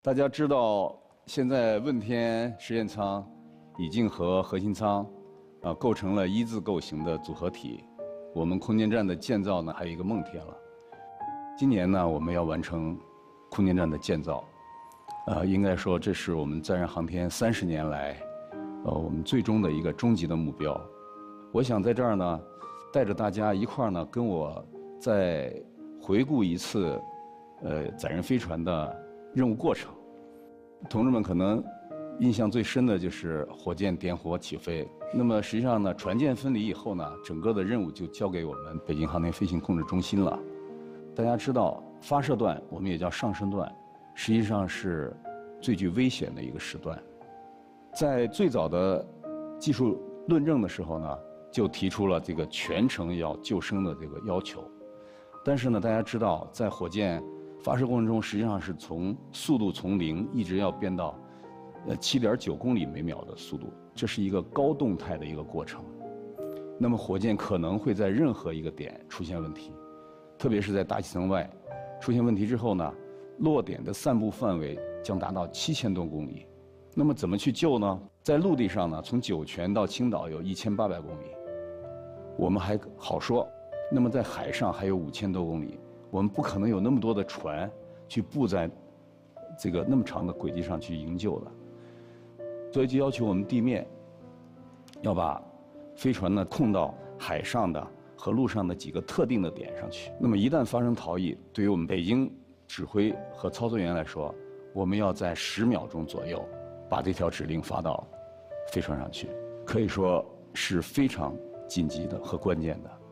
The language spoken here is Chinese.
大家知道，现在问天实验舱已经和核心舱构成了一字构型的组合体。我们空间站的建造呢，还有一个梦天了。今年呢，我们要完成空间站的建造。应该说这是我们载人航天30年来，我们最终的一个终极的目标。我想在这儿呢，带着大家一块儿呢，跟我再回顾一次，载人飞船的任务过程。同志们可能印象最深的就是火箭点火起飞。那么实际上呢，船舰分离以后呢，整个的任务就交给我们北京航天飞行控制中心了。大家知道，发射段我们也叫上升段，实际上是最具危险的一个时段。在最早的技术论证的时候呢，就提出了这个全程要救生的这个要求。但是呢，大家知道，在火箭发射过程中，实际上是从速度从0一直要变到7.9公里每秒的速度，这是一个高动态的一个过程。那么火箭可能会在任何一个点出现问题，特别是在大气层外出现问题之后呢，落点的散布范围将达到7000多公里。那么怎么去救呢？在陆地上呢，从酒泉到青岛有1800公里，我们还好说。那么在海上还有5000多公里，我们不可能有那么多的船去布在这个那么长的轨迹上去营救的。所以就要求我们地面要把飞船呢控到海上的和陆上的几个特定的点上去。那么一旦发生逃逸，对于我们北京指挥和操作员来说，我们要在10秒钟左右把这条指令发到飞船上去，可以说是非常紧急的和关键的。